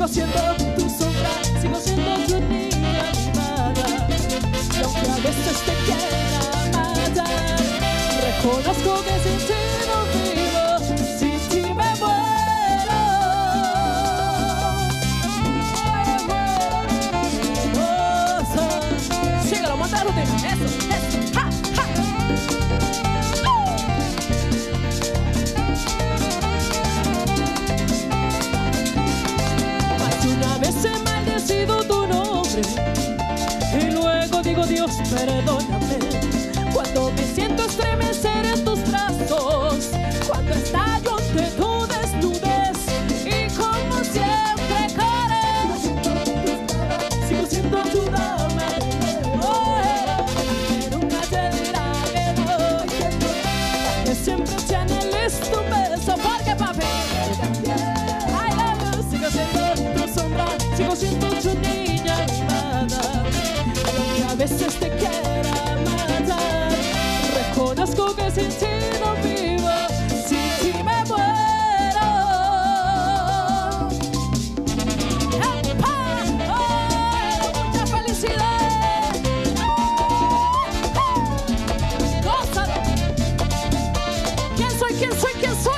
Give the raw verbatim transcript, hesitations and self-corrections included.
Sigo siendo tu sombra, sigo siendo tu niña mimada. Y aunque a veces te quiera matar, reconozco que sin ti no vivo, sin ti me muero. Hermosa. Síguelo, monta la rutina. Eso, eso. ¡Ja, ja! Más de una vez he maldecido tu nombre y luego digo, Dios, perdóname. Cuando me siento estremecer en tus brazos, cuando estallo ante tu desnudez y como siempre corres, sigo siendo tu dama. Oh, que nunca te dirá que no, que siempre te anheles tu beso, porque papi, I love you. Sigo siendo tu sombra, sigo siendo tu niña mimada. Aunque a veces te quiera matar, reconozco que sin ti no vivo, sin ti me muero. ¡Epa! ¡Oh, mucha felicidad! ¡Gózalo! ¿Quién soy? ¿Quién soy? ¿Quién soy?